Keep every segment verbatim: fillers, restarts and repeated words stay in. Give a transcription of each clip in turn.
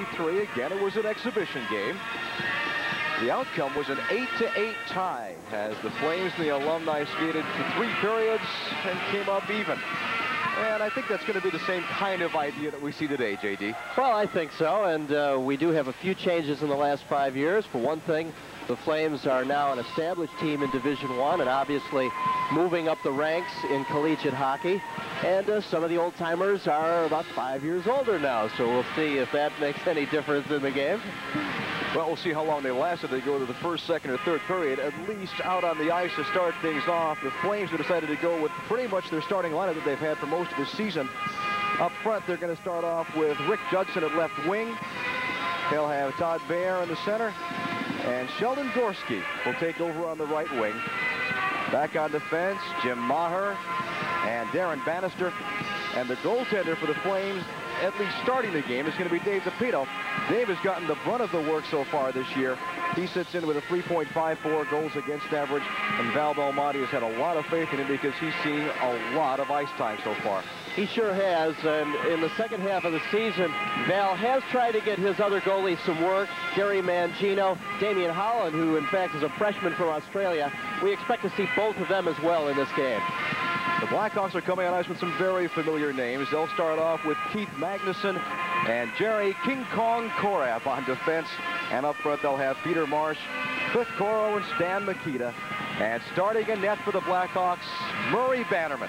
thirty-three. Again, it was an exhibition game. The outcome was an eight to eight tie as the Flames and the Alumni skated for three periods and came up even. And I think that's going to be the same kind of idea that we see today, J D. Well, I think so, and uh, we do have a few changes in the last five years. For one thing, the Flames are now an established team in Division One, and obviously moving up the ranks in collegiate hockey. And uh, some of the old-timers are about five years older now, so we'll see if that makes any difference in the game. Well, we'll see how long they last if they go to the first, second, or third period, at least out on the ice to start things off. The Flames have decided to go with pretty much their starting lineup that they've had for most of the season. Up front, they're going to start off with Rick Judson at left wing. They'll have Todd Baer in the center, and Sheldon Gorski will take over on the right wing. Back on defense, Jim Maher and Darren Bannister. And the goaltender for the Flames, at least starting the game, is going to be Dave DePito. Dave has gotten the brunt of the work so far this year. He sits in with a three point five four goals against average, and Val Belmonte has had a lot of faith in him because he's seen a lot of ice time so far. He sure has, and in the second half of the season, Val has tried to get his other goalies some work. Gary Mangino, Damian Holland, who in fact is a freshman from Australia. We expect to see both of them as well in this game. The Blackhawks are coming on ice with some very familiar names. They'll start off with Keith Magnuson and Jerry King Kong Korab on defense. And up front, they'll have Peter Marsh, Cliff Coro, and Stan Mikita. And starting in net for the Blackhawks, Murray Bannerman.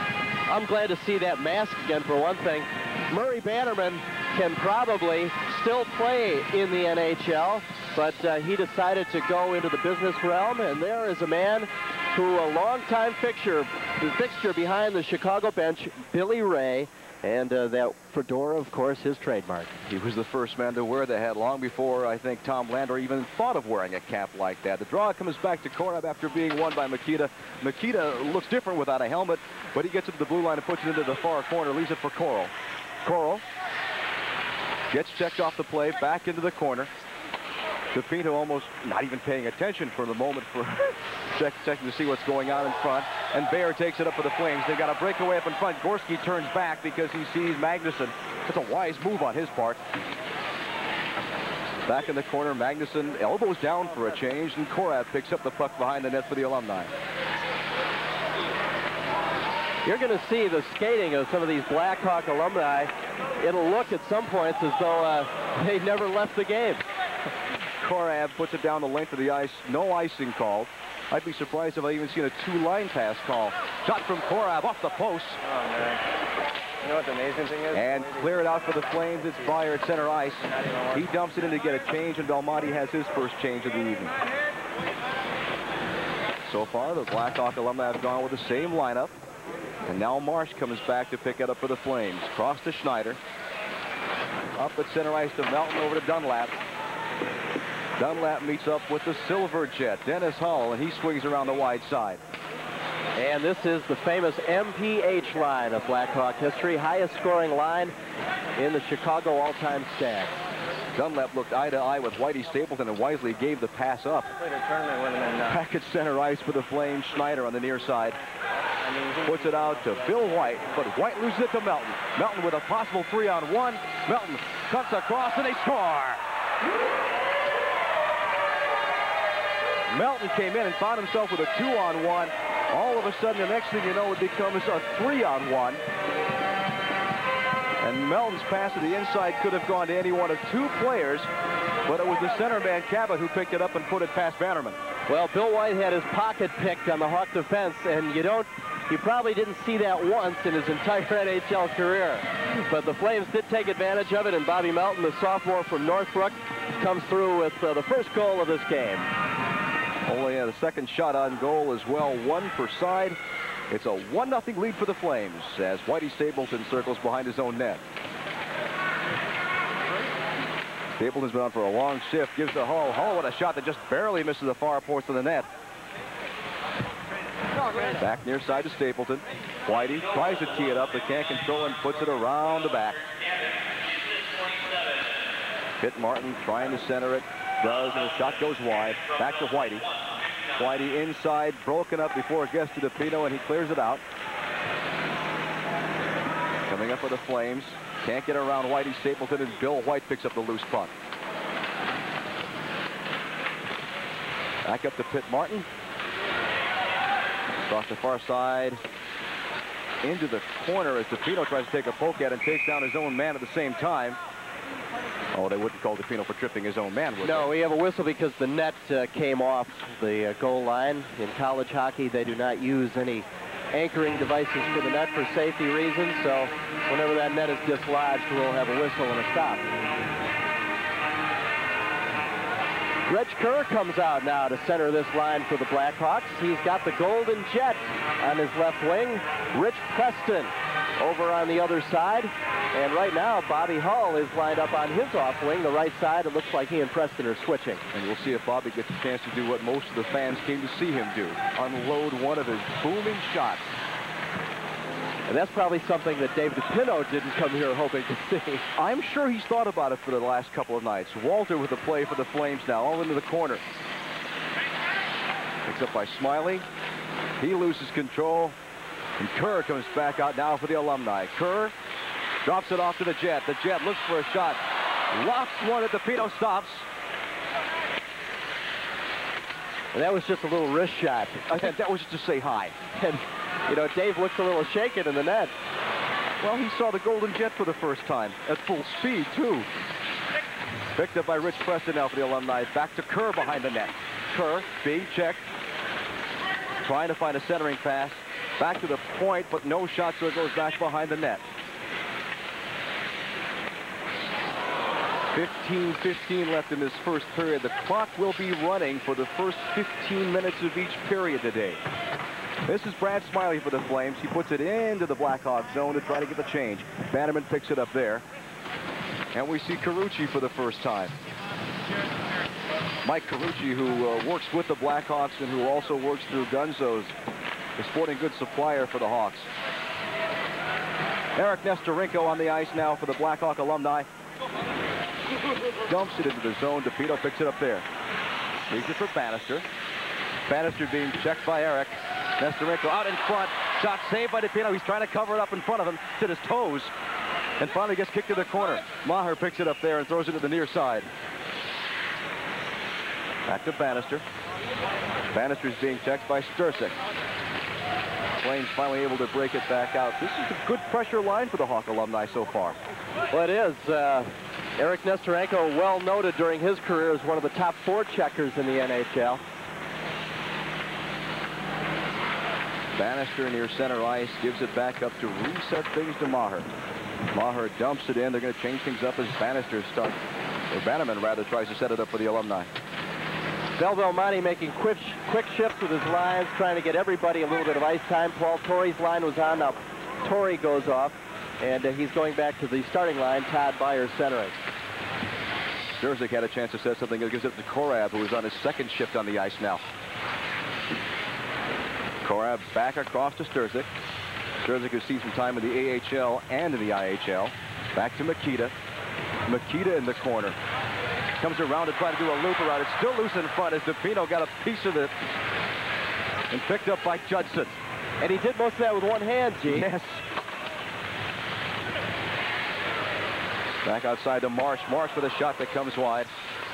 I'm glad to see that mask again, for one thing. Murray Bannerman can probably still play in the N H L, but uh, he decided to go into the business realm, and there is a man who a longtime fixture, the fixture behind the Chicago bench, Billy Ray, and uh, that fedora, of course, his trademark. He was the first man to wear the hat long before, I think, Tom Lander even thought of wearing a cap like that. The draw comes back to Korab after being won by Mikita. Mikita looks different without a helmet, but he gets it to the blue line and puts it into the far corner, leaves it for Coral. Coral gets checked off the play, back into the corner. DePito almost not even paying attention for the moment for check, checking to see what's going on in front. And Baer takes it up for the Flames. They've got a breakaway up in front. Gorski turns back because he sees Magnuson. That's a wise move on his part. Back in the corner, Magnuson elbows down for a change, and Korab picks up the puck behind the net for the Alumni. You're going to see the skating of some of these Blackhawk alumni. It'll look at some points as though uh, they never left the game. Korab puts it down the length of the ice. No icing called. I'd be surprised if I even seen a two-line pass call. Shot from Korab off the post. Oh, man. You know what the amazing thing is? And clear it out for the Flames. It's Byer at center ice. He dumps it in to get a change, and Belmonte has his first change of the evening. So far, the Blackhawk alumni have gone with the same lineup. And now Marsh comes back to pick it up for the Flames. Cross to Schneider. Up at center ice to Melton, over to Dunlap. Dunlap meets up with the Silver Jet, Dennis Hull, and he swings around the wide side. And this is the famous M P H line of Blackhawk history, highest scoring line in the Chicago all-time stats. Dunlap looked eye to eye with Whitey Stapleton and wisely gave the pass up. Back at center ice for the Flames, Schneider on the near side. Puts it out to Bill White, but White loses it to Melton. Melton with a possible three on one. Melton cuts across and they score. Melton came in and found himself with a two on one. All of a sudden, the next thing you know, it becomes a three on one. And Melton's pass to the inside could have gone to any one of two players, but it was the center man, Cabot, who picked it up and put it past Bannerman. Well, Bill White had his pocket picked on the Hawk defense, and you don't, you probably didn't see that once in his entire N H L career. But the Flames did take advantage of it, and Bobby Melton, the sophomore from Northbrook, comes through with uh, the first goal of this game. Only a second shot on goal as well, one per side. It's a one nothing lead for the Flames as Whitey Stapleton circles behind his own net. Stapleton's been on for a long shift, gives to Hull. Hull with a shot that just barely misses the far post of the net. Back near side to Stapleton. Whitey tries to tee it up, but can't control and puts it around the back. Pitt Martin trying to center it. Does, and the shot goes wide. Back to Whitey. Whitey inside, broken up before it gets to DePito, and he clears it out. Coming up for the Flames, Can't get around Whitey Stapleton, and Bill White picks up the loose puck. Back up to Pitt Martin. Across the far side. Into the corner as DePino tries to take a poke at and takes down his own man at the same time. Oh, they wouldn't call DePino for tripping his own man, would No, they? we have a whistle because the net uh, came off the uh, goal line. In college hockey, they do not use any anchoring devices for the net for safety reasons, so whenever that net is dislodged, we'll have a whistle and a stop. Reg Kerr comes out now to center this line for the Blackhawks. He's got the Golden Jet on his left wing. Rich Preston over on the other side. And right now, Bobby Hull is lined up on his off wing, the right side. It looks like he and Preston are switching. And we'll see if Bobby gets a chance to do what most of the fans came to see him do. Unload one of his booming shots. And that's probably something that Dave DePino didn't come here hoping to see. I'm sure he's thought about it for the last couple of nights. Walter with the play for the Flames now, all into the corner. Picks up by Smiley. He loses control. And Kerr comes back out now for the Alumni. Kerr drops it off to the Jet. The Jet looks for a shot. Lofts one that DePino stops. And that was just a little wrist shot. I think that was just to say hi. And, you know, Dave looks a little shaken in the net. Well, he saw the Golden Jet for the first time at full speed, too. Picked up by Rich Preston now for the Alumni. Back to Kerr behind the net. Kerr being checked. Trying to find a centering pass. Back to the point, but no shot, so it goes back behind the net. fifteen fifteen left in this first period. The clock will be running for the first fifteen minutes of each period today. This is Brad Smiley for the Flames. He puts it into the Blackhawk zone to try to get the change. Bannerman picks it up there. And we see Carucci for the first time. Mike Carucci, who uh, works with the Blackhawks and who also works through Gunzo's, the sporting goods supplier for the Hawks. Eric Nestorenko on the ice now for the Blackhawk Alumni. Dumps it into the zone. DePino picks it up there. Leaves it for Bannister. Bannister being checked by Eric. Nestorenko out in front. Shot saved by DePino. He's trying to cover it up in front of him. It's at his toes. And finally gets kicked to the corner. Maher picks it up there and throws it to the near side. Back to Bannister. Bannister's being checked by Stursic. Flames finally able to break it back out. This is a good pressure line for the Hawk Alumni so far. Well, it is. Uh, Eric Nestorenko, well noted during his career as one of the top four checkers in the N H L. Bannister near center ice, gives it back up to reset things to Maher. Maher dumps it in. They're going to change things up as Bannister starts, or Bannerman rather, tries to set it up for the Alumni. Del Belmonte making quick, quick shifts with his lines, trying to get everybody a little bit of ice time. Paul Torrey's line was on. Now Torrey goes off, and uh, he's going back to the starting line. Todd Byer centering. Stursic had a chance to set something. It gives it to Korab, who is on his second shift on the ice now. Korab back across to Stursic. Stursic has seen some time in the A H L and in the I H L. Back to Makita. Makita in the corner. Comes around to try to do a loop around. It's still loose in front as DePino got a piece of it and picked up by Judson. And he did most of that with one hand, Gene. Yes. Back outside to Marsh. Marsh with a shot that comes wide.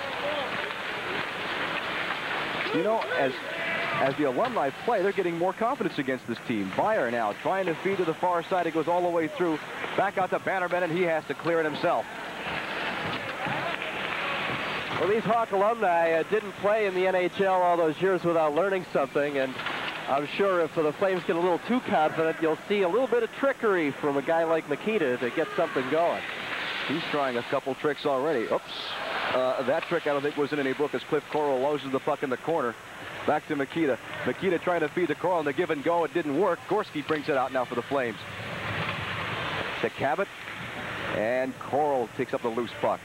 You know, as as the Alumni play, they're getting more confidence against this team. Byer now trying to feed to the far side. It goes all the way through. Back out to Bannerman, and he has to clear it himself. Well, these Hawk alumni uh, didn't play in the N H L all those years without learning something, and I'm sure if the Flames get a little too confident, you'll see a little bit of trickery from a guy like Makita to get something going. He's trying a couple tricks already. Oops. Uh, that trick I don't think was in any book as Cliff Coral loses the puck in the corner. Back to Makita. Makita trying to feed to Coral, and the give and go. It didn't work. Gorski brings it out now for the Flames. To Cabot, and Coral takes up the loose puck.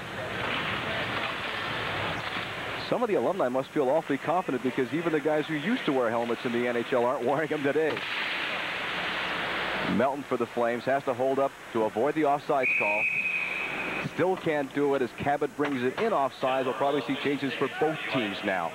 Some of the alumni must feel awfully confident because even the guys who used to wear helmets in the N H L aren't wearing them today. Melton for the Flames has to hold up to avoid the offsides call. Still can't do it as Cabot brings it in offsides. We'll probably see changes for both teams now.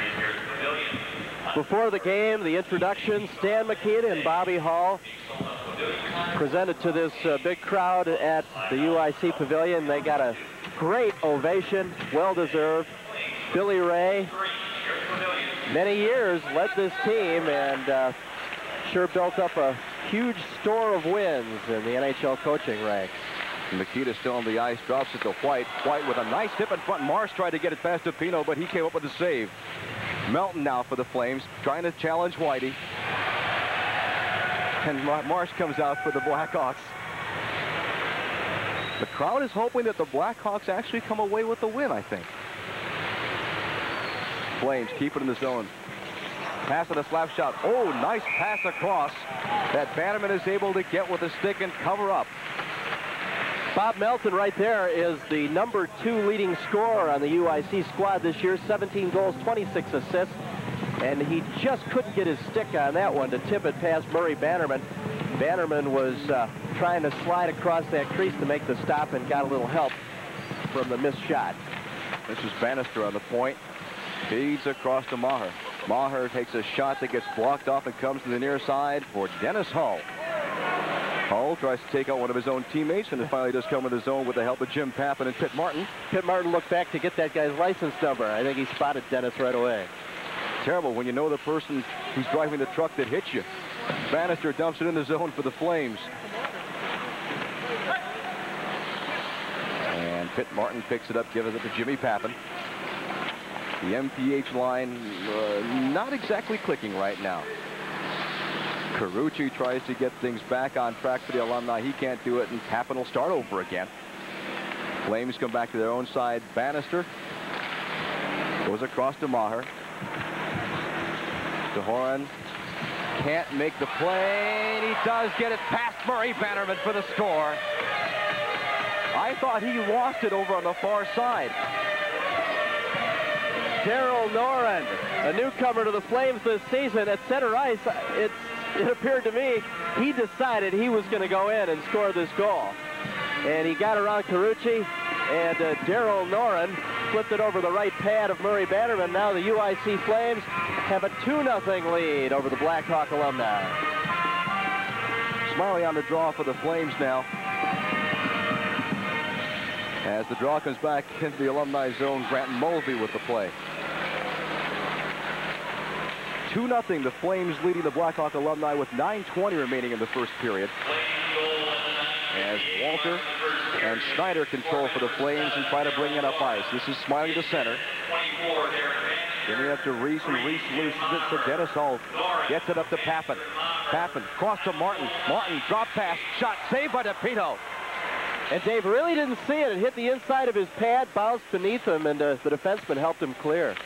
Before the game, the introduction, Stan Makita and Bobby Hull presented to this uh, big crowd at the U I C Pavilion. They got a great ovation, well-deserved. Billy Ray, many years, led this team and uh, sure built up a huge store of wins in the N H L coaching ranks. Mikita still on the ice, drops it to White. White with a nice tip in front. Marsh tried to get it past to Pino, but he came up with a save. Melton now for the Flames, trying to challenge Whitey. And Marsh comes out for the Blackhawks. The crowd is hoping that the Blackhawks actually come away with the win, I think. Flames keep it in the zone. Pass on a slap shot. Oh, nice pass across that Bannerman is able to get with a stick and cover up. Bob Melton right there is the number two leading scorer on the U I C squad this year. seventeen goals, twenty-six assists. And he just couldn't get his stick on that one to tip it past Murray Bannerman. Bannerman was uh, trying to slide across that crease to make the stop and got a little help from the missed shot. This is Bannister on the point. Feeds across to Maher. Maher takes a shot that gets blocked off and comes to the near side for Dennis Hull. Hull tries to take out one of his own teammates, and it finally does come in the zone with the help of Jim Pappen and Pitt Martin. Pitt Martin looked back to get that guy's license number. I think he spotted Dennis right away. Terrible when you know the person who's driving the truck that hit you. Bannister dumps it in the zone for the Flames. And Pitt Martin picks it up, gives it to Jimmy Pappen. The M P H line uh, not exactly clicking right now. Carucci tries to get things back on track for the alumni. He can't do it, and Pappen will start over again. Flames come back to their own side. Bannister goes across to Maher. DeHoran can't make the play, and he does get it past Murray Bannerman for the score. I thought he lost it over on the far side. Daryl Noren, a newcomer to the Flames this season at center ice. It's, it appeared to me he decided he was going to go in and score this goal. And he got around Carucci, and uh, Daryl Noren flipped it over the right pad of Murray Bannerman. Now the U I C Flames have a two nothing lead over the Blackhawk alumni. Smiley on the draw for the Flames now. As the draw comes back into the alumni zone, Grant Mulvey with the play. two nothing, the Flames leading the Blackhawk alumni with nine twenty remaining in the first period. As Walter and Schneider control for the Flames and try to bring it up ice. This is Smiley to center. Giving it up to Reese, and Reese looses it, so Dennis Hull gets it up to Pappen. Pappen cross to Martin. Martin drop pass, shot saved by DePino. And Dave really didn't see it. It hit the inside of his pad, bounced beneath him, and uh, the defenseman helped him clear.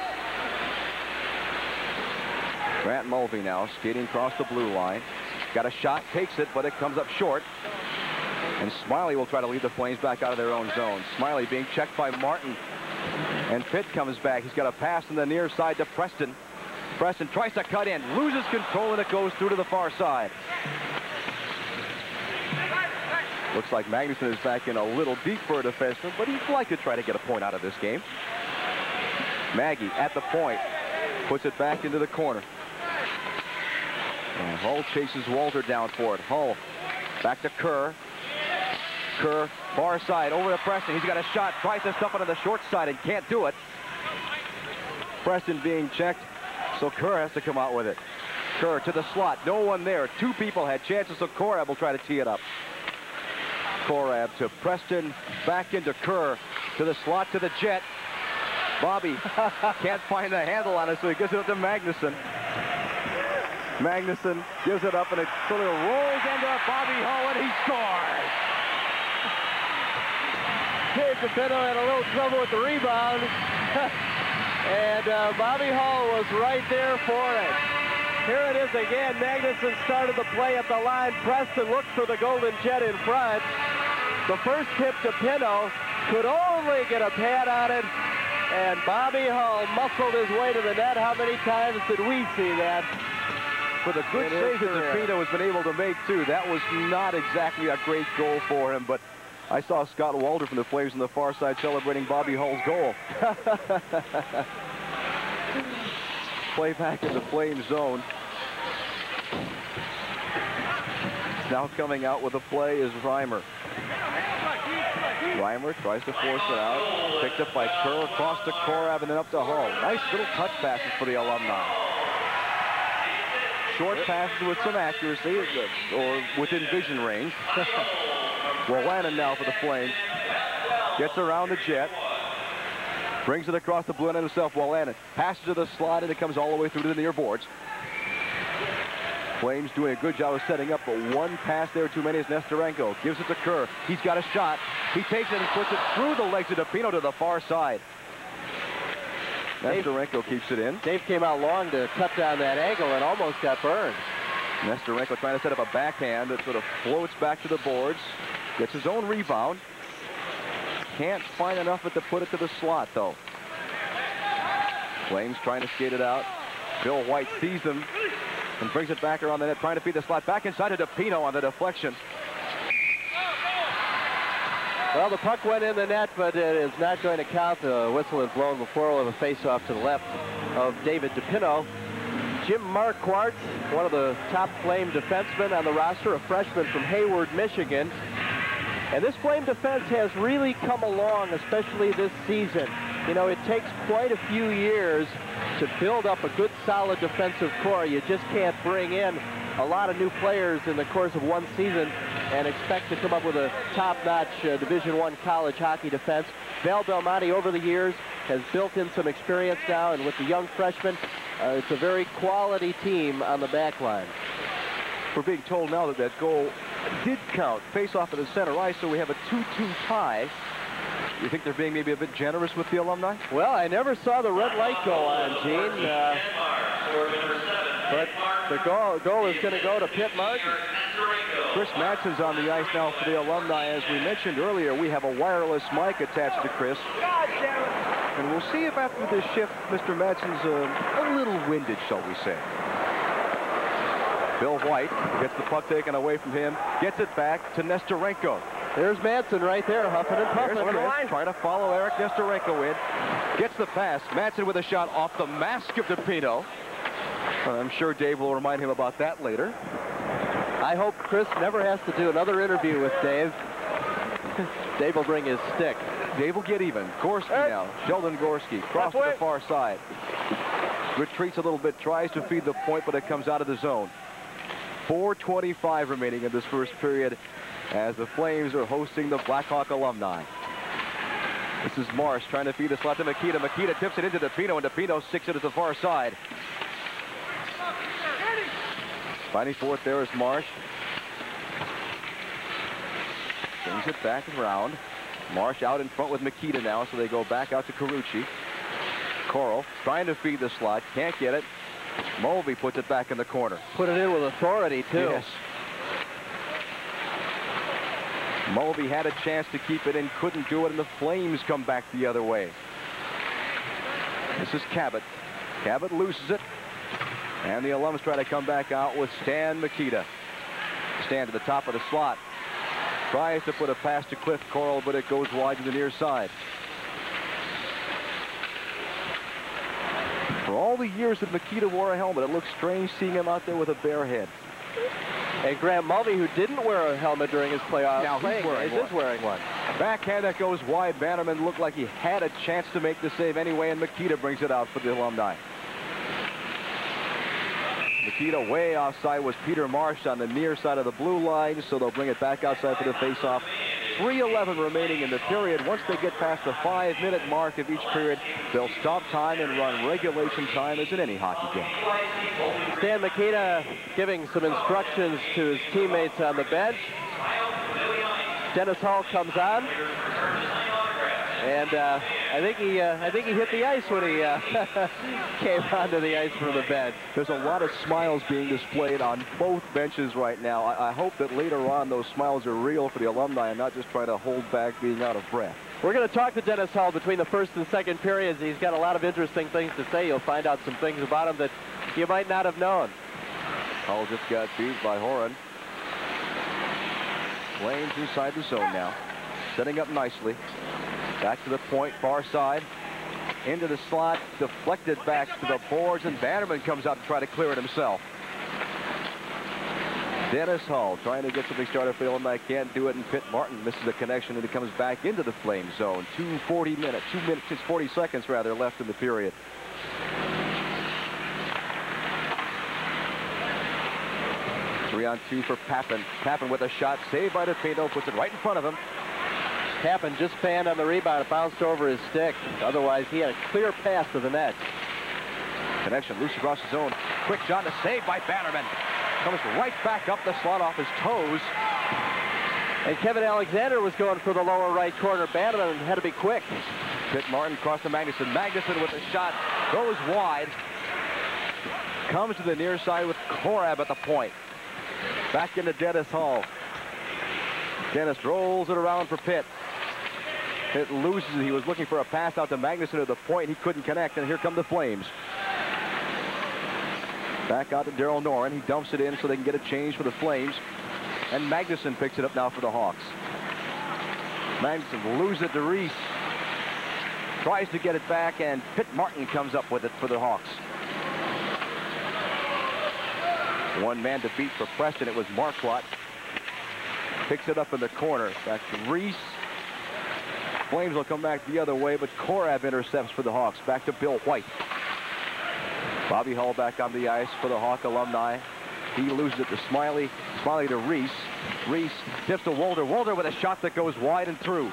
Grant Mulvey now skating across the blue line. Got a shot, takes it, but it comes up short. And Smiley will try to lead the Flames back out of their own zone. Smiley being checked by Martin. And Pitt comes back. He's got a pass on the near side to Preston. Preston tries to cut in, loses control, and it goes through to the far side. Looks like Magnuson is back in a little deep for a defenseman, but he'd like to try to get a point out of this game. Maggie at the point, puts it back into the corner. And Hull chases Walter down for it. Hull back to Kerr. Kerr, far side, over to Preston. He's got a shot, tries to stuff it on the short side and can't do it. Preston being checked, so Kerr has to come out with it. Kerr to the slot, no one there. Two people had chances, so Korab will try to tee it up. Korab to Preston, back into Kerr, to the slot to the Jet. Bobby can't find the handle on it, so he gives it up to Magnuson. Magnuson gives it up, and it sort of rolls into Bobby Hull, and he scores. Dave DePino had a little trouble with the rebound, and uh, Bobby Hull was right there for it. Here it is again. Magnuson started the play at the line. Preston looked for the Golden Jet in front. The first tip to Pino could only get a pad on it, and Bobby Hull muscled his way to the net. How many times did we see that? For the good save that DePino has been able to make, too. That was not exactly a great goal for him, but I saw Scott Walter from the Flames on the far side celebrating Bobby Hull's goal. Play back in the Flames zone. Now coming out with a play is Reimer. Reimer tries to force it out. Picked up by Kerr, across to Korab, and then up to Hull. Nice little touch passes for the Alumni. Short passes with some accuracy, or within vision range. Wolanin now for the Flames. Gets around the Jet. Brings it across the blue end himself. Wolanin passes to the slot, and it comes all the way through to the near boards. Flames doing a good job of setting up, but one pass there too many is Nestorenko. Gives it to Kerr. He's got a shot. He takes it and puts it through the legs of DePino to the far side. Nestorenko keeps it in. Dave came out long to cut down that angle and almost got burned. Nestorenko trying to set up a backhand that sort of floats back to the boards. Gets his own rebound. Can't find enough of it to put it to the slot, though. Flames trying to skate it out. Bill White sees them and brings it back around the net, trying to feed the slot back inside to DePino on the deflection. Well, the puck went in the net, but it is not going to count. The whistle is blown before with a face-off to the left of David DePino. Jim Marquardt, one of the top Flame defensemen on the roster, a freshman from Hayward, Michigan. And this Flame defense has really come along, especially this season. You know, it takes quite a few years to build up a good, solid defensive core. You just can't bring in a lot of new players in the course of one season and expect to come up with a top-notch uh, Division One college hockey defense. Val Belmonte, over the years, has built in some experience now, and with the young freshmen, uh, it's a very quality team on the back line. We're being told now that that goal did count. Face-off at the center ice, so we have a two two tie. You think they're being maybe a bit generous with the Alumni? Well, I never saw the red light go on, Gene. Uh, but the goal, goal is going to go to Pitt Martin. Chris Madsen's on the ice now for the Alumni. As we mentioned earlier, we have a wireless mic attached to Chris. And we'll see if after this shift, Mister Madsen's uh, a little winded, shall we say. Bill White gets the puck taken away from him, gets it back to Nestorenko. There's Madsen right there, huffing and puffing. There's Chris trying to follow Eric Nestorenko in. Gets the pass. Madsen with a shot off the mask of DePino. I'm sure Dave will remind him about that later. I hope Chris never has to do another interview with Dave. Dave will bring his stick. Dave will get even. Gorski now. Sheldon Gorski. Cross to the far side. Retreats a little bit. Tries to feed the point, but it comes out of the zone. four twenty-five remaining in this first period as the Flames are hosting the Blackhawk Alumni. This is Marsh trying to feed the slot to Makita. Makita tips it into DePino, and DePino sticks it at the far side. Fighting for it there is Marsh. Brings it back and round. Marsh out in front with Makita now, so they go back out to Carucci. Coral trying to feed the slot, can't get it. Mulvey puts it back in the corner. Put it in with authority, too. Yes. Mulvey had a chance to keep it in, couldn't do it, and the Flames come back the other way. This is Cabot. Cabot loses it, and the Alums try to come back out with Stan Makita. Stan to the top of the slot. Tries to put a pass to Cliff Coral, but it goes wide to the near side. For all the years that Makita wore a helmet, it looks strange seeing him out there with a bare head. And Graham Mulvey, who didn't wear a helmet during his playoff, now he's wearing is wearing one. Backhand that goes wide. Bannerman looked like he had a chance to make the save anyway, and Makita brings it out for the Alumni. Makita way offside was Peter Marsh on the near side of the blue line, so they'll bring it back outside for the faceoff. three eleven remaining in the period. Once they get past the five-minute mark of each period, they'll stop time and run regulation time as in any hockey game. Stan Makita giving some instructions to his teammates on the bench. Dennis Hall comes on, and uh, I think he uh, I think he hit the ice when he uh, came onto the ice from the bench. There's a lot of smiles being displayed on both benches right now. I, I hope that later on those smiles are real for the Alumni and not just try to hold back being out of breath. We're going to talk to Dennis Hall between the first and second periods. He's got a lot of interesting things to say. You'll find out some things about him that you might not have known. Hall just got beat by Horan. Flames inside the zone now. Setting up nicely. Back to the point, far side. Into the slot, deflected back to the boards, and Bannerman comes out to try to clear it himself. Dennis Hull trying to get something started for Illinois. Can't do it, and Pitt Martin misses the connection, and he comes back into the flame zone. two forty minutes, two minutes, forty seconds rather left in the period. Three on two for Pappen. Pappen with a shot saved by DePino, puts it right in front of him. Pappen just fanned on the rebound. It bounced over his stick. Otherwise, he had a clear pass to the net. Connection loose across the zone. Quick shot, a save by Bannerman. Comes right back up the slot off his toes. And Kevin Alexander was going for the lower right corner. Bannerman had to be quick. Pitt Martin crossed to Magnuson. Magnuson with a shot. Goes wide. Comes to the near side with Korab at the point. Back into Dennis Hull. Dennis rolls it around for Pitt. Pitt loses it. He was looking for a pass out to Magnuson at the point. He couldn't connect, and here come the Flames. Back out to Daryl Noren. He dumps it in so they can get a change for the Flames. And Magnuson picks it up now for the Hawks. Magnuson loses it to Reese. Tries to get it back, and Pitt Martin comes up with it for the Hawks. One man to beat for Preston. It was Marquardt. Picks it up in the corner. Back to Reese. Flames will come back the other way, but Korab intercepts for the Hawks. Back to Bill White. Bobby Hull back on the ice for the Hawk alumni. He loses it to Smiley. Smiley to Reese. Reese tips to Wolder. Wolder with a shot that goes wide and through.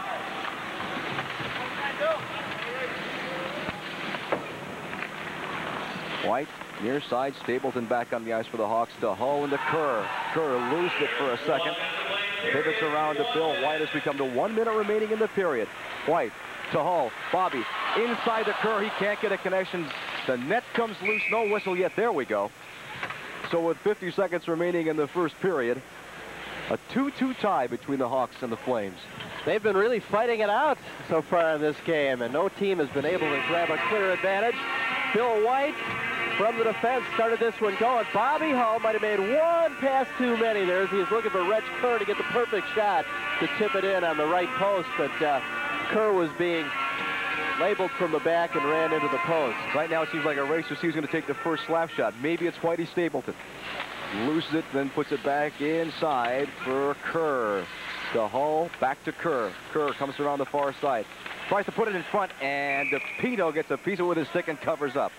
White near side. Stapleton back on the ice for the Hawks to Hull and to Kerr. Kerr loses it for a second. Pivots around to Bill White as we come to one minute remaining in the period. White to Hull. Bobby inside to Kerr. He can't get a connection. The net comes loose. No whistle yet. There we go. So with fifty seconds remaining in the first period, a two two tie between the Hawks and the Flames. They've been really fighting it out so far in this game, and no team has been able to grab a clear advantage. Bill White from the defense started this one going. Bobby Hull might have made one pass too many there as he was looking for Reg Kerr to get the perfect shot to tip it in on the right post, but uh, Kerr was being labeled from the back and ran into the post. Right now it seems like a race to see who's going to take the first slap shot. Maybe it's Whitey Stapleton. Loses it, then puts it back inside for Kerr. To Hull, back to Kerr. Kerr comes around the far side. Tries to put it in front, and DePino gets a piece of it with his stick and covers up.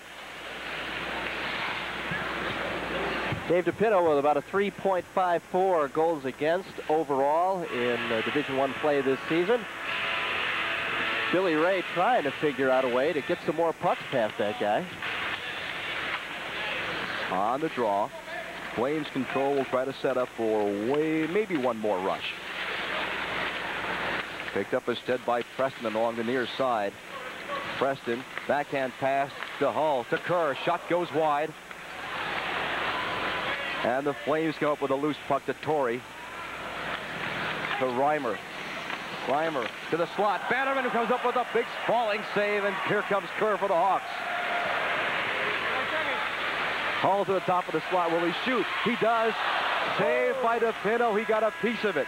Dave DePino with about a three point five four goals against overall in uh, Division One play this season. Billy Ray trying to figure out a way to get some more pucks past that guy. On the draw. Flames control will try to set up for way, maybe one more rush. Picked up instead by Preston along the near side. Preston, backhand pass to Hull, to Kerr. Shot goes wide. And the Flames come up with a loose puck to Torrey. To Reimer. Reimer to the slot. Bannerman comes up with a big falling save, and here comes Kerr for the Hawks. Hull to the top of the slot. Will he shoot? He does. Saved by DePino. He got a piece of it.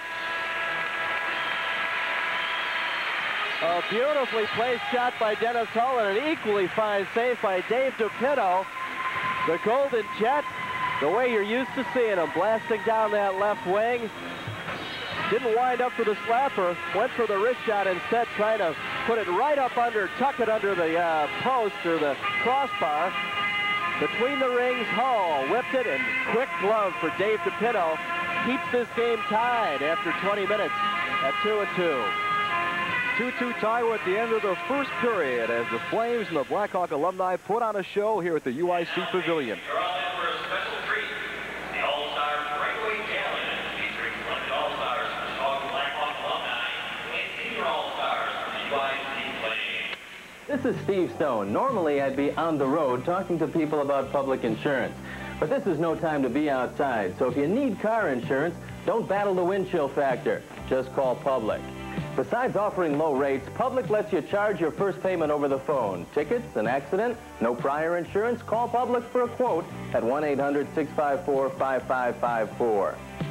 A beautifully placed shot by Dennis Hull and an equally fine save by Dave DePino. The Golden Jet, the way you're used to seeing him, blasting down that left wing. Didn't wind up for the slapper, went for the wrist shot instead, trying to put it right up under, tuck it under the uh, post or the crossbar. Between the rings, Hull whipped it, and quick glove for Dave DePino keeps this game tied after twenty minutes at two and two. two two tie at the end of the first period as the Flames and the Blackhawk alumni put on a show here at the U I C Pavilion. You're all in for a special treat. The All-Star Breakaway Challenge featuring selected All-Stars from Chicago Blackhawk alumni and senior All-Stars from the U I C Flames. This is Steve Stone. Normally I'd be on the road talking to people about public insurance. But this is no time to be outside. So if you need car insurance, don't battle the wind chill factor. Just call Public. Besides offering low rates, Public lets you charge your first payment over the phone. Tickets, an accident, no prior insurance, call Public for a quote at one eight hundred, six five four, five five five four.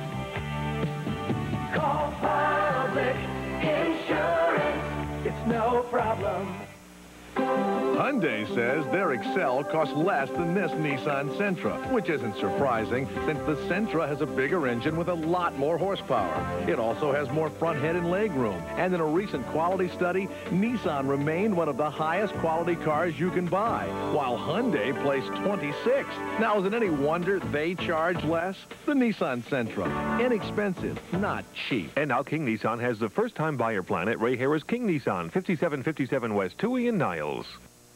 Call Public Insurance. It's no problem. Hyundai says their Excel costs less than this Nissan Sentra, which isn't surprising since the Sentra has a bigger engine with a lot more horsepower. It also has more front head and leg room. And in a recent quality study, Nissan remained one of the highest quality cars you can buy, while Hyundai placed twenty-sixth. Now, is it any wonder they charge less? The Nissan Sentra. Inexpensive, not cheap. And now King Nissan has the first-time buyer plan at Ray Harris King Nissan, fifty-seven fifty-seven West Toohey in Niles.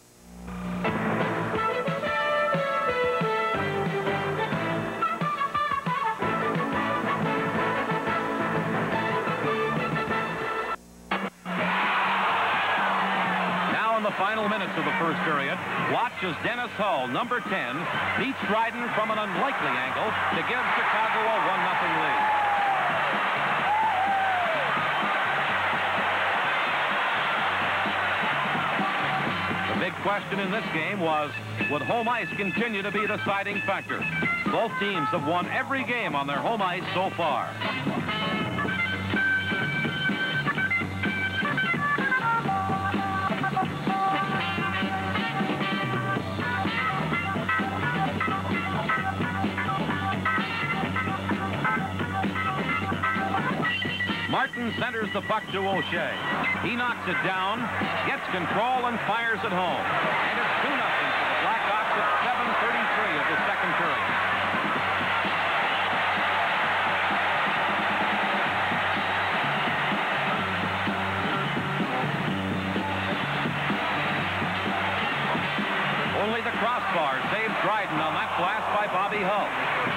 Now in the final minutes of the first period, watch as Dennis Hull, number ten, beats Dryden from an unlikely angle to give Chicago a one nothing lead. The big question in this game was, would home ice continue to be the deciding factor? Both teams have won every game on their home ice so far. Martin centers the puck to O'Shea. He knocks it down, gets control, and fires it home. And it's two nothing for the Blackhawks at seven thirty-three of the second period. Only the crossbar saves Dryden on that blast by Bobby Hull.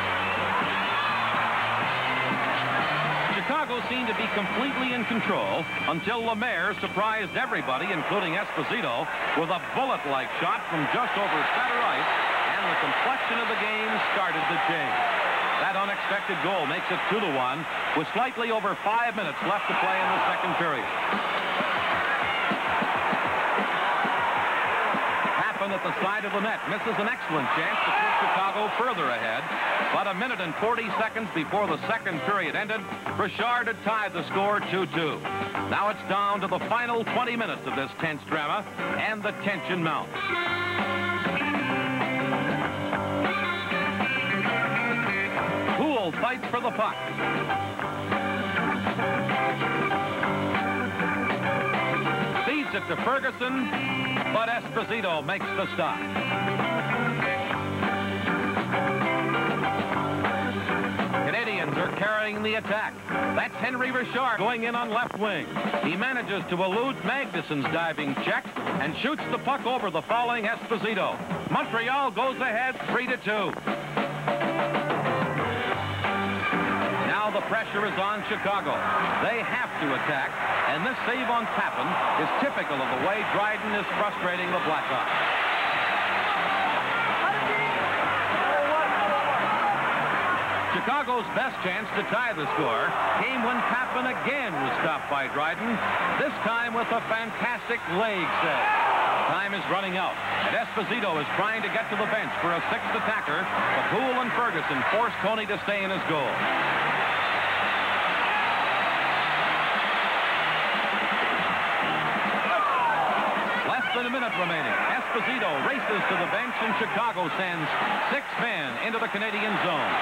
Chicago seemed to be completely in control until Lemaire surprised everybody, including Esposito, with a bullet-like shot from just over center ice, and the complexion of the game started to change. That unexpected goal makes it two to one, with slightly over five minutes left to play in the second period. At the side of the net misses an excellent chance to put Chicago further ahead, but a minute and forty seconds before the second period ended, Richard had tied the score two two. Now it's down to the final twenty minutes of this tense drama, and the tension mounts. Poole fights for the puck. Feeds it to Ferguson, but Esposito makes the stop. Canadians are carrying the attack. That's Henry Richard going in on left wing. He manages to elude Magnuson's diving check and shoots the puck over the falling Esposito. Montreal goes ahead three to two. Now the pressure is on Chicago. They have to attack, and this save on Tappan is typical of the way Dryden is frustrating the Blackhawks. Chicago's best chance to tie the score came when Tappan again was stopped by Dryden, this time with a fantastic leg save. Time is running out, and Esposito is trying to get to the bench for a sixth attacker, but Poole and Ferguson force Coney to stay in his goal. Than a minute remaining. Esposito races to the bench, and Chicago sends six men into the Canadian zone.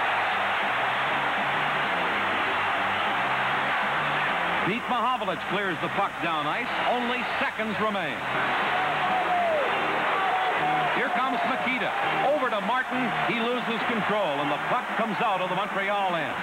Pete Mahovlich clears the puck down ice. Only seconds remain. Here comes Makita. Over to Martin. He loses control, and the puck comes out of the Montreal end.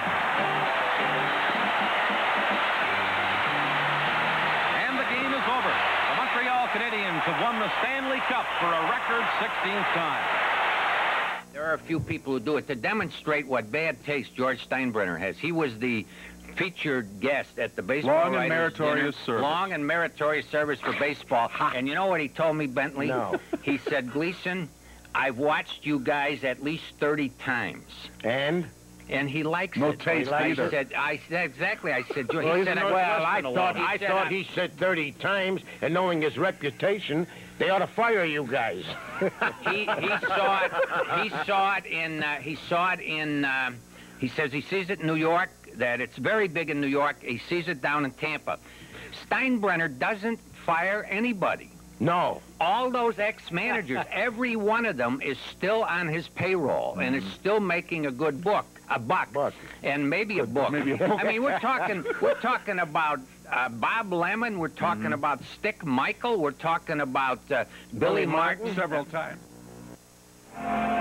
And the game is over. Montreal Canadiens have won the Stanley Cup for a record sixteenth time. There are a few people who do it to demonstrate what bad taste George Steinbrenner has. He was the featured guest at the baseball Long and writers' meritorious dinner. service. Long and meritorious service for baseball. And you know what he told me, Bentley? No. He said, Gleason, I've watched you guys at least thirty times. And? And he likes no it. taste I either. said, I said, exactly, I said, George, well, he said, well, I thought, he I said, thought I, he said thirty times, and knowing his reputation, they ought to fire you guys. he, he saw it, he saw it in, uh, he saw it in, uh, he says he sees it in New York, that it's very big in New York. He sees it down in Tampa. Steinbrenner doesn't fire anybody. No. All those ex-managers, every one of them is still on his payroll and is still making a good book, a buck, Buck. and maybe a book. Maybe a book. I mean, we're talking, we're talking about uh, Bob Lemon. We're talking Mm-hmm. about Stick Michael. We're talking about uh, Billy Martin. Several times.